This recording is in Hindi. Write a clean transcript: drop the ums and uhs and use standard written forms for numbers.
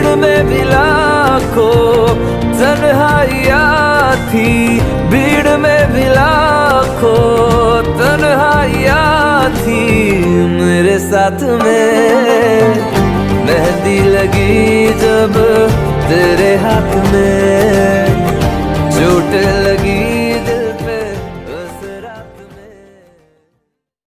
भीड़ में भी लाखों तन्हाइयाँ थी, भीड़ में भी लाखों तन्हाइयाँ थी। मेरे साथ में मेहंदी लगी जब तेरे हाथ में,